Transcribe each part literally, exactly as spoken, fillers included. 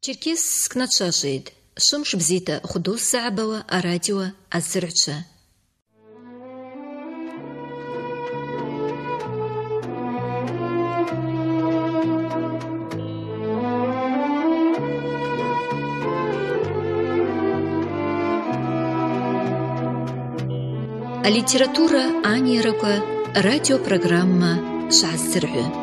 Черкесск натшашид, шумш бзита худос саабава, а радио аззырча. А литература аньераква, радиопрограмма Шаззыргы.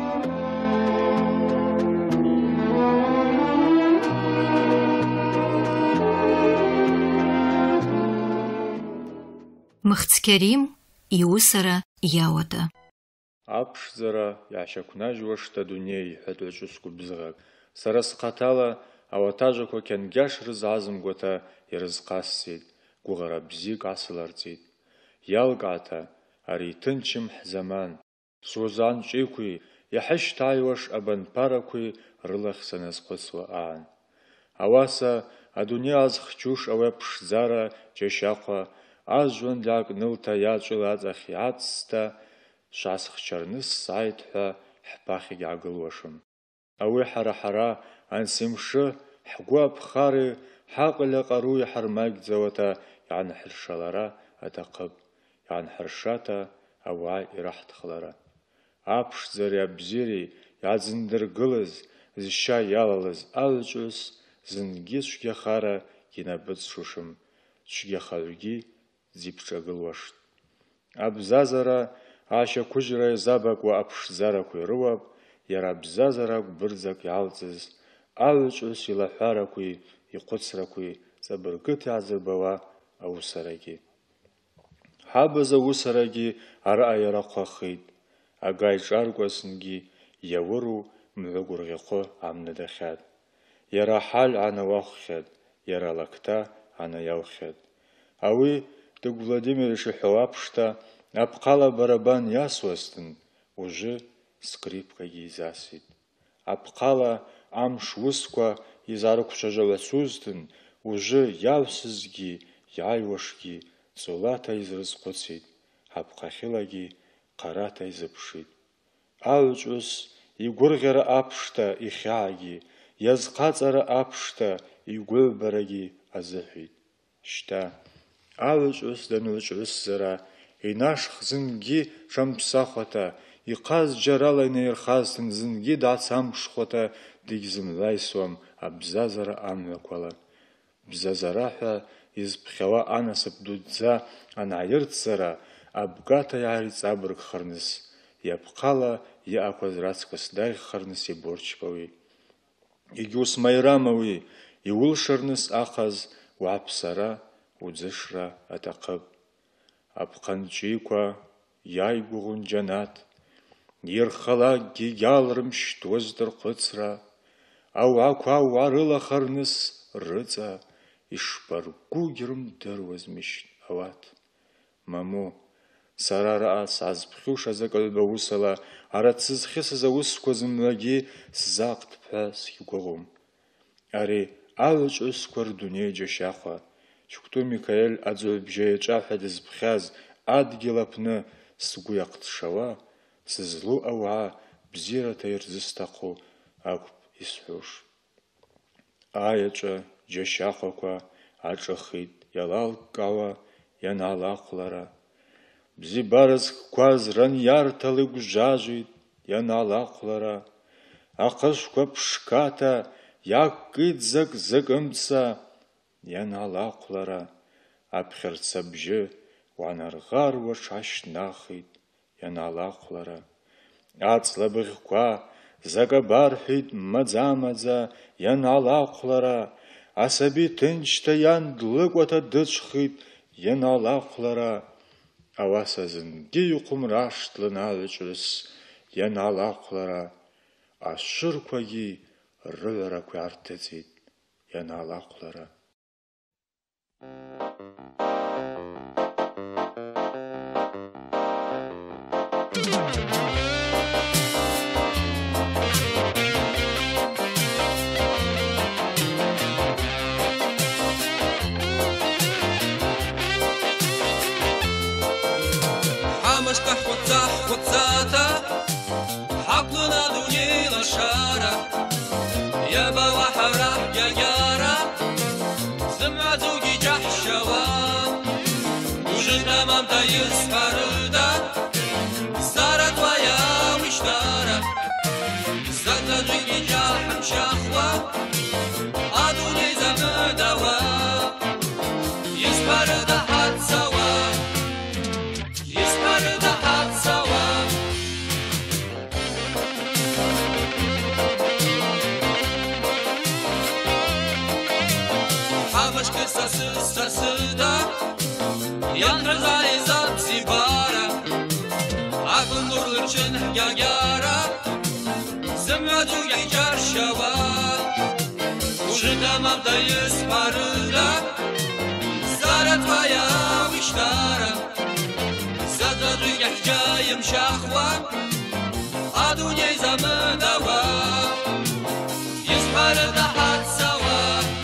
Махцкерим иусара яота. Апшзара яшакунажуашта дуней хатвачуску бзгак. Сарас қатала аватажако кенгяш рызазымгота ирызқассид, гугара бзик асыларцид. Ялгата ари тынчым хзаман. Сузан чикуи яхаш тайваш абанпаракуи рылах саназқосва аан. Аваса адуния азхчуш авепшзара чешаква Ажван ляг нылта ячыл азахи ацста, шасх чарныс сайдха хпахи ягылвашым. Ауи хара-хара ансимшы хгуаб хары хақыля қаруи хармагдзавата янхыршалара атақып, янхыршата ауа ирахтхлара. Апшзари абзири ядзындыргылыз, зща ялалыз алчус, зынгиз шгяхара кинабыц шушым, шгяхалуги зипчагылвашт. Абзазара аша кужра забаква апшзаракуи рываб, яра абзазарак бырзак ялцыз, алчус илахаракуи, иқуцракуи, забыргыт язырбава аусараги. Хабаза усараги ара аяраққахид, агай жаргвасынги явыру мгургиқо амнадахад. Яра хал анаваххад, яра лакта анаяухад. Ауи Тук Владимир Шихуапшта обкала барабан ясвастын, уже скрипка езасит. Обкала амш высква изарукшажавасуздын, уже явсызги, яйвашги, золата изрызқоцит, обкахилаги, карата изапшит. Алчус игургера апшта ихяги, язқацара апшта игулбараги азахит. Шта. Алчус данулчус зара, инаш зынги шампсахота, иқаз жарала нейрхазтын зынги дацамшхота дигзымлайсуам абзазара амваквала. Бзазараха изпхява анасып дудза анайыртзара, абгата яриц абрык харныс, япқала яаквазрацкас дай харныс и борчпави. Игюс майрамави, и улшарныс ахаз уапсара, Удзышра атақып, апқанчиква яйгуғын жанат, ерхала гиялрым штоздыр қыцра, ау аква арыла харныс рыца, ишпаргу герм дырвазмеш ават. Маму, сарара ас азбхюш азакалба усала, арацыз хисаза ускозымлаги сзақт пас хигуғым. Ари алыч усквар дуне джашахва, Чукту Микаэль адзуэлбжэе чӏахьэ дызпхьаз адгьылапны сгу яктшауа, сызлу ауа бзирата йырзыстахъу акӏвпӏ йсхӏвуш. Айачӏва джьащахъваква ашӏыхитӏ, йалалкӏкӏауа йаналахвлара. Бзибаразква зранйартала йгвжважвитӏ, йаналахвлара. Ахъышвква пшката йакӏкӏидзак закӏымца Яналахлара, апхерцабжы, уанаргарва шашнахит, яналахлара. Ацлабыгква, загабархит мадза-мадза, яналахлара. Асаби тынчта ян длыквата дычхит, яналахлара. Аваса зынги юқумраштлын алчурыс, яналахлара. Ашыркваги рыверакви артыцит, яналахлара. Хамашка хвоца хвоцата, حقنا دنيا لشارة يا بوا حرام يا يارا سمع زوجي جحشوا وجدنا مامتا يسفردا صارت ويا وشتارا زاد زوجي جحم شخوا عدوني زمدوا يسفردا حد سوا يسفردا حد سوا Havashka sası sası da Yanrıza izap zibara Akın nurlırçın yagara Zımadu yaycar şava Ujidam abdayız parıda Zarat vaya viştara Zadadu yahcayım şahva Adunyay zamıdava Yisparıda had sava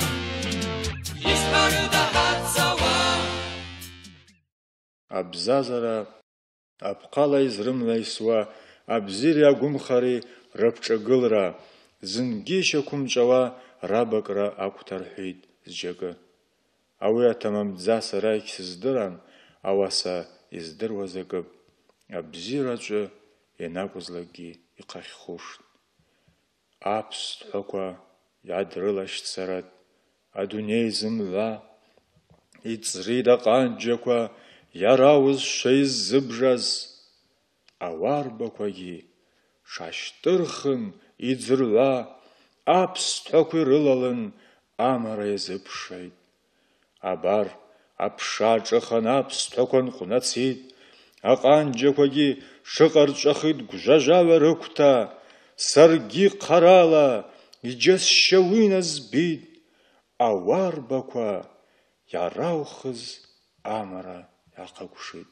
Абзазара, апҟала изрымла исуа, абзири агәымхари рыԥҿагылара, зынгьы ишьақәымҵәауа рабакра ақәҭарҳәеит зџьакы. Ауи аҭамамӡа сара егьсыздырам, ауаса издыруаз акы. Абзиараҿы ианакәызлакгьы иҟахьхушт. Аԥсҭҳәақәа иаадрылашьцарат, адунеи зымла, иҵрит аҟанҷақәа, иара узша иззыбжаз, ауарбақәагьы шашьҭырхын иӡырҩа, аԥсҭҳәақәа ирылалан амара иазыԥшааит. Абар, аԥша ҿыхан аԥсҭҳәақәа нҟәнацит, аҟанҷақәагьы шыҟарҵәахит гәжәажәаҩа рықәҭа, саргьы ҟарала иџьасшьа уи назбит, ауарбақәа иараухыз амара иахагәшит.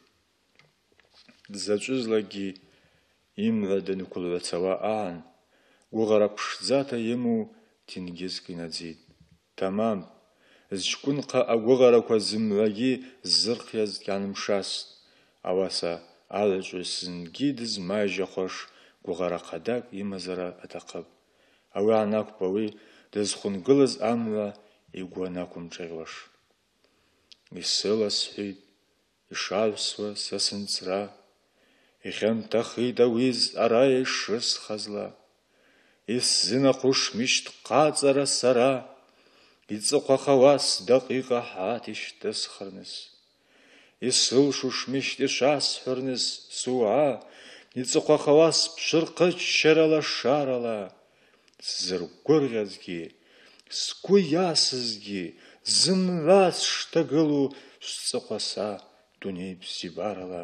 Дзаҵәызлакгьы имла данықәылҩацауа аан, гәыӷара ԥшӡата имоу ҭенгьызк инаӡит. Тамам, зҷкәынҟа агәыӷарақәа зымлагьы ззырхиаз ианымшаст, ауаса алаҵәҩы зынгьы дызмаижьахәаш гәыӷара хадак имазара аҭахып. Ауи аанақәԥ ауи дызхәынгылаз амла игәы анақәымҿаӷьуаш. Исыласҳәеит, ишаҩсуа са сынҵра, ихьанҭахеит ауи зҟара ишрысхазла, исзынахәыш мишьҭ ҟаҵара сара, иҵыхәахауа сдакъиҟа ҳаҭ ишьҭысхырныс. Исылшо шмишьҭ ишасҳәарныс суаа, иҵыхәахауа сԥшәырҟыччара лашарала, сзыргәырӷьазгьы, сгәы иасызгьы, зымҩа сшҭагылоу сҵыхәаса дунеи бзиабарала.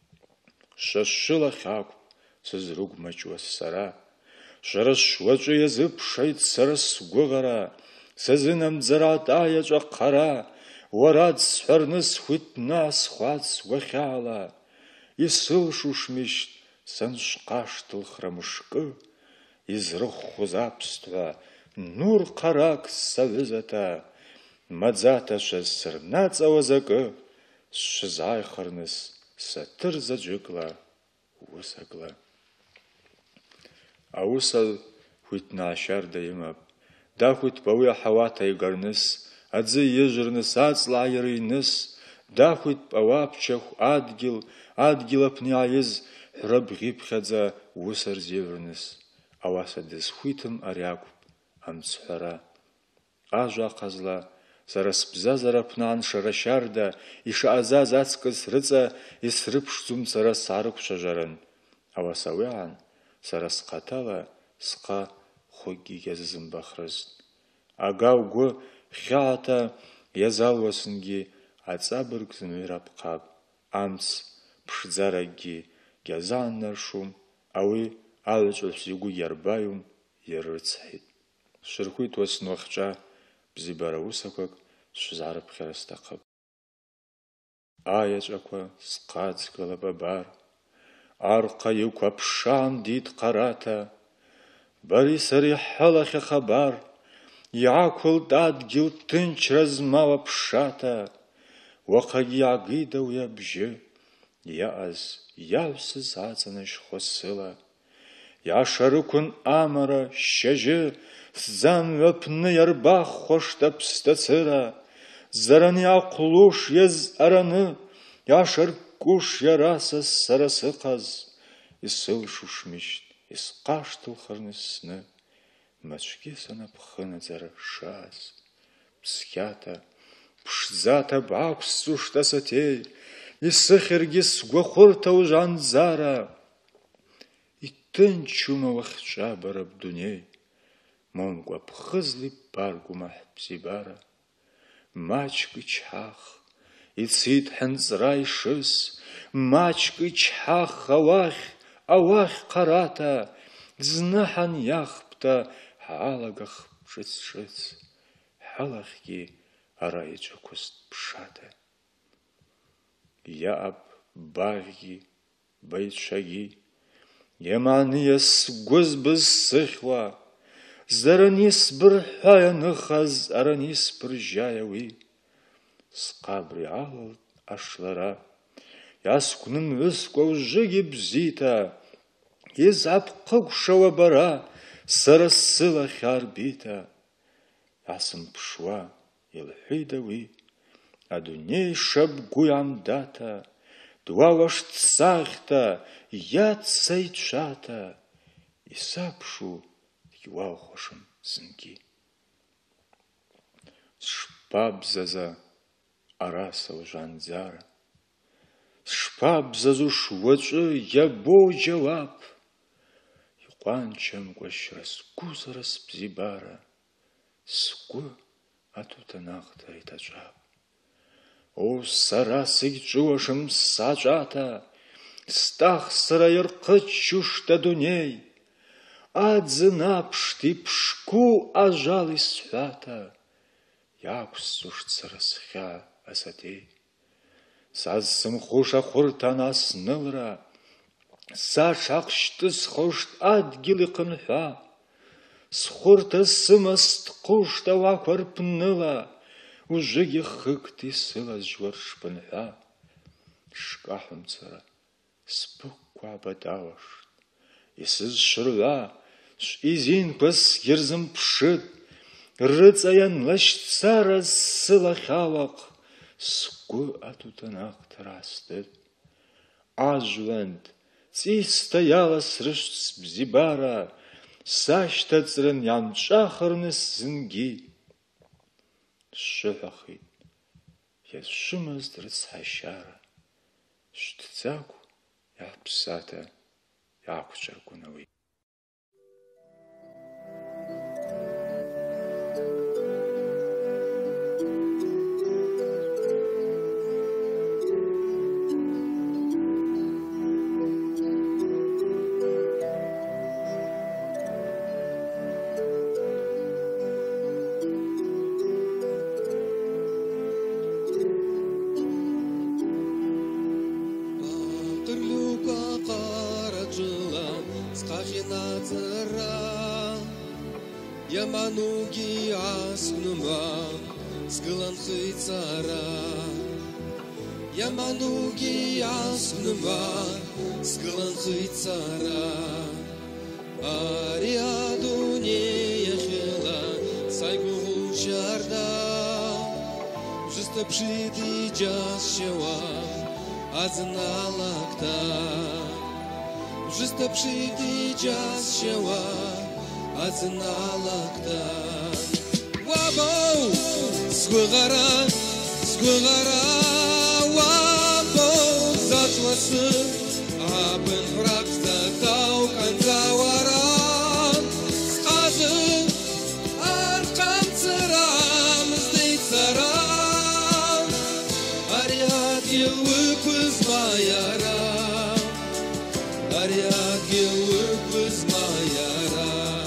Шашылахь акәып сызрыгәмаҷуаз сара, шәара шуаҵәы иазыԥшааит сара сгәыӷара, сазынамӡара атаиаҵә аҟара, уара дсҳәарны схәит насхәац уахьала. Исылшо шмишьҭ саншҟашҭылхра мышкы, изрыхәхәоз аԥсҭҳәа нур ҟарак саҩызаҭа, маӡаҭашәа сырнаҵауаз акы, сшызааихырныс саҭыр заҵәыкла, усакла. Аусал хәитнаашьарда имап, дахәит пауи аҳауаҭа игарныс, аӡы ижрныс, аҵла аирыҩныс, дахәит пауаԥчахә адгьыл, адгьыл аԥны иааиз ҳәрабӷьыԥхьаӡа ус рзеиҩырныс. Ауаса дызхәиҭым ари акәып амцҳәара. Ажәа ҟазла, сара сбзазара аԥны аншара шьарда, ишаазаз аҵкыс рыҵа исрыԥшӡом сара саарықәцәажаран. Ауаса уи аан, сара схаҭала сҟа хәыкгьы иазызымбахрызт. Ага угәы хьааҭа иазалуасынгьы аҵабырг зымҩыр апҟап, амц ԥшӡаракгьы иазааннаршом, ауи алаҵәҩы игәы иарбаҩым, иррыцҳаит. Сшырхәит уасны уахҿа бзиабара усақәак сшәзаарыԥхьара сҭахып. Аиаҵәақәа сҟаҵгылап абар, арҟа иқәа аԥшаан дит ҟараҭа, бареи сареи ҳалахь ахабар, иаақәылт адгьыл ҭынчра змау аԥшаҭа, уахагьы иаагеит уи абжьы, иаҟаз иаҩсыз аҵанашьхәа сыла, Иашарықәын амара шьыжьы, замҩаԥны иарбахуашт аԥсҭацыра, зараны иаҟәлуш иазҟараны, иашаркуш иара сара сыҟаз, исылшуш мишьҭ, исҟашҭылхырны сны, мацәгьы санаԥхынаҵара шааз. Ԥсхьата, ԥшӡата баақәсҵушт асаҭеи, исыхьыргьы сгәахәырҭа ужанӡара. Иҭынчума уахьҿабара бдунеи, момкәа ԥхыӡла ибаргәума ҳбзибара. Маҷк ичҳах, ицит ҳынҵра ишыс, маҷк ичҳах ауахь, ауахь ҟарата, зны ҳаниахԥта ҳалагах ҿыц-ҿыц, ҳалахьгьы ара иҿықәыст ԥшата. Иааб багьгьы, баҩцәагьы, иаманиа сгәы збыз сыхьуа, зараны исбырҳәа ианыхаз араны исбыржьаиа уи. Сҟабри алалт ашлара, иасгәнымҩыскәа ужыгьы бзита, изаапҟыгәшауа бара, сара сылахь арбита. Иасымԥшуа илҳәеит уи, адунеи шабгу иаамдата, дуауашт сахьта, иацца ицәата, исабшу иуаухәашам зынгьы. Сшԥабзаза ара сылжанӡара, сшԥабзазуш уаҵәы иабоу џьауап, иҟәанчамкәа шьра сгәызара сбзибара, сгәы атутанахта иҭаҵәап. О, сара сегьҿыуашым саҿата, стахсра иарҟыччушт адунеи, аӡын аԥшт иԥшқәу ажал исҳәата, иақәсҵушт сара схьаа асаҭеи. Сазсымхуша хәырҭана снылра, саҽаҟшьҭысхошт адгьыл иҟынҳәа, схәырҭа сымастҟушт ауақәа рԥныла, ужыгьы хыгт исылазжуа ршпынҳәа. Шкаҳәымцара сбықәқәа бадауашт, исызшырҩа изинқәа сгьырзымԥшыт, рыҵа ианлашьцара сылахь алаҟ, сгәы атутанахта раастыт. Ажәлантә ҵисҭа иаласрышт сбзибара, сашьҭаҵрын ианҿахырны зынгьы. Сшыҳәахит, иазшымызт рыцҳашьара, шьҭӡакәа иаҳԥсата иаақәҿыргон уи. Ямануги асгнума сгылан хыйцара, Ямануги асгнума сгылан хыйцара, ари адунея хела сайгушарда, жыстапшити джасшева азналакта, жыстапшити джасшева азналакта. Wabo, sgugara, sgugara, wabo, zatlası, abın bıraksa tavkan zavara, skazı, arkam sıramız deytsara, ariyat yılı kızmayara, ariyat yılı kızmayara.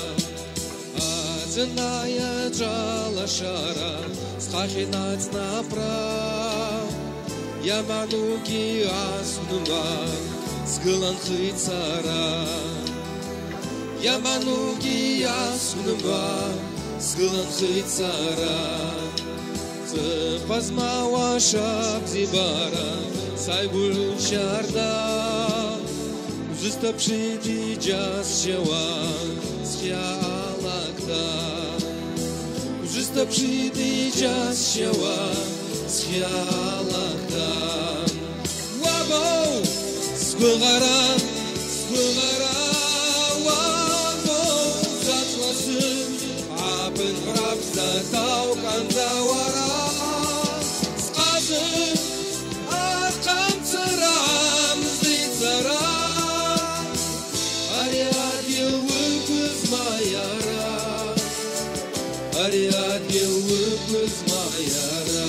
Зная джала шара, схахинать направ, Ямануги аснума сгылан хыйцара, Ямануги аснума сгылан хыйцара, Цыпазмауа шабзибара сайгул шарда, Juste przyjdzie jas siała schialakta. Juste przyjdzie jas siała schialakta. Wabo skugara skugara wabo zatlasın apın rapsa taukan zawara skazın akam tıram zitsara Ariad yılvıkız mayara Ariad yılvıkız mayara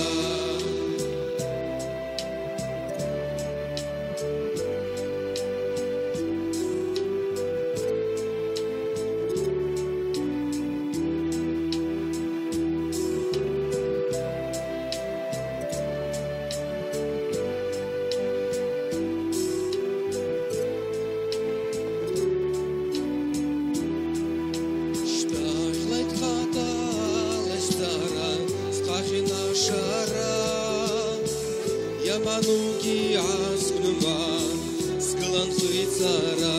Manuki asknuma skılan hıtsara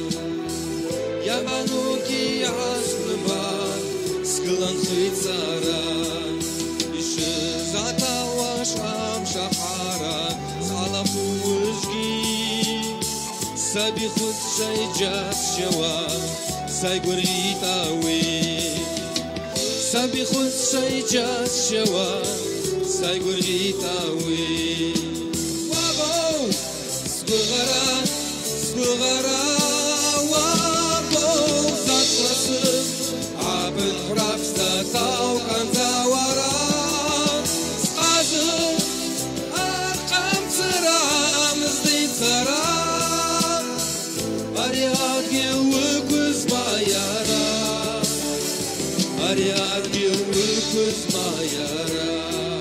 Yamanuki asknuma skılan hıtsara İşi zatavaş am şahara Salafu ujgi Sabi khut shayjas shawa Sayguritawi Sabi khut shayjas shawa Sayguritawi Skugara, skugara, wabo zatlasın Apın hurafsta taukan zawara Skazın arkam tıram zitsara Ariad yılvıkız mayara Ariad yılvıkız mayara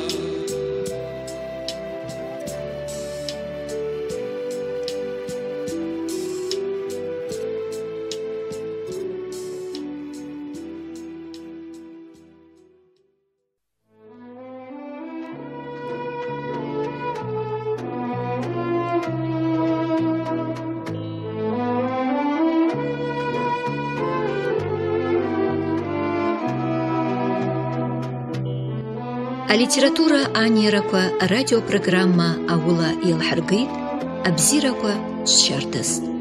А литература анираква радиопрограмма аула илхаргит, абзираква счартас.